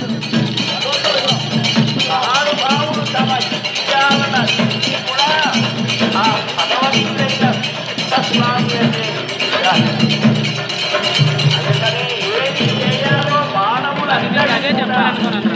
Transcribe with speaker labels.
Speaker 1: మహానుభావుడు తమ విద్యాలను కూడా ఆ భగవంతుడైన స్వామి అందుకని ఏది చేయాలో మానవులు అదే చెప్పాలనుకున్నాను.